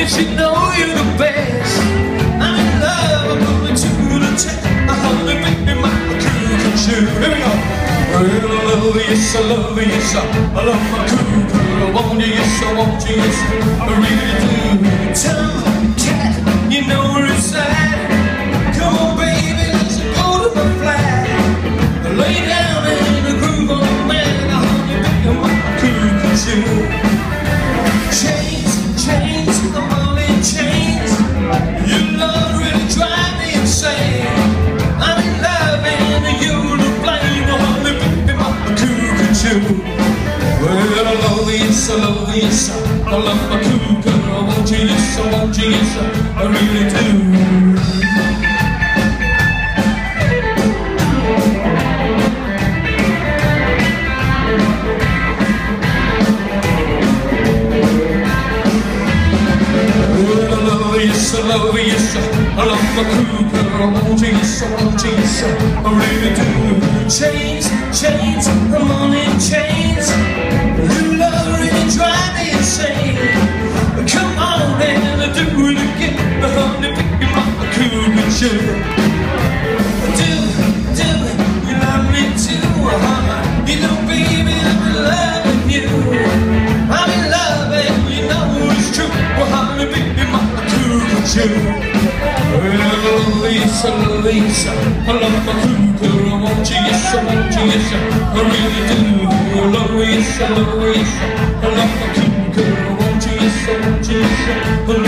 you know you're the best. I'm in love, I'm going to the test. I wanna be my cougar shoe. Here we go. Well, I love you, yes, I love you, yes, I love my cougar. I want you, yes, I want you, yes, I really do. Tom, cat, you know where it's at. Come on, baby, let's go to the flat. Lay down in the groove on the man. I wanna be my cougar shoe. Chains, I'm all in chains. Your love really drives me insane. I'm in love and you're to blame. I wanna be my cougar shoe. Well, I love you, yes, I love you, yes, I love my cougar. I want you, yes, I want you, yes, I really do. Yes, I love you, yes, I love my cougar. I want you, yes, I want you, yes, I really do. Chains, I'm all in chains. Your love really drives me insane. Come on and do it again. I want to be my cougar shoe. Do, you love me too. You know, baby, I'm in love with you. I'm in love and you know it's true. I want to be my well, I love you, yes, I love you, yes, I love my cougar. I want you, yes, I want you, yes, I really do. I love you, yes, I love you, yes, I love my cougar. I want you, yes, I want you, yes, I